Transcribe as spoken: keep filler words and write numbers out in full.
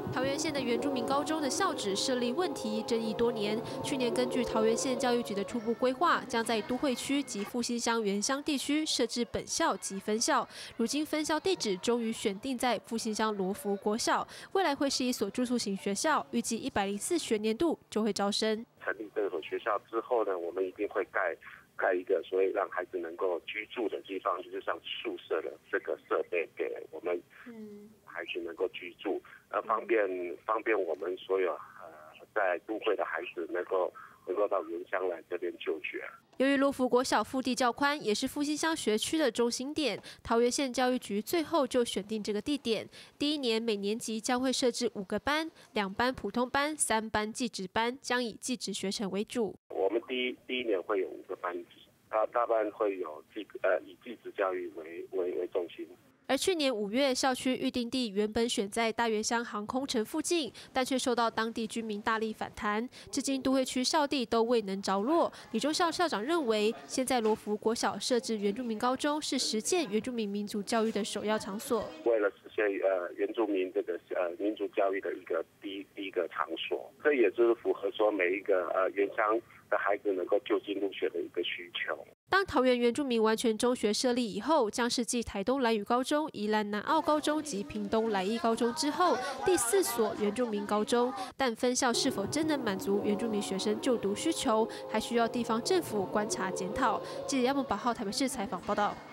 桃园县的原住民高中的校址设立问题争议多年。去年根据桃园县教育局的初步规划，将在都会区及复兴乡原乡地区设置本校及分校。如今分校地址终于选定在复兴乡罗浮国小，未来会是一所住宿型学校，预计一百零四学年度就会招生。 成立这所学校之后呢，我们一定会盖。盖一个所以让孩子能够居住的地方，就是像宿舍的这个设备给我们孩子能够居住，呃，方便方便我们所有呃在都会的孩子能够能够到原乡来这边就学。 由于罗浮国小腹地较宽，也是复兴乡学区的中心点，桃园县教育局最后就选定这个地点。第一年每年级将会设置五个班，两班普通班，三班技职班，将以技职学程为主。 我们第一第一年会有五个班级，大大班会有技呃以技职教育为为为重心。 而去年五月，校区预定地原本选在大园乡航空城附近，但却受到当地居民大力反弹，至今都会区校地都未能着落。李忠孝校长认为，现在罗浮国小设置原住民高中是实践原住民民族教育的首要场所。 为了实现呃原住民这个呃民族教育的一个第一第一个场所，这也就是符合说每一个呃原乡的孩子能够就近入学的一个需求。 当桃园原住民完全中学设立以后，将是继台东兰屿高中、宜兰南澳高中及屏东来义高中之后第四所原住民高中。但分校是否真能满足原住民学生就读需求，还需要地方政府观察检讨。记者亚梦八号台北市采访报道。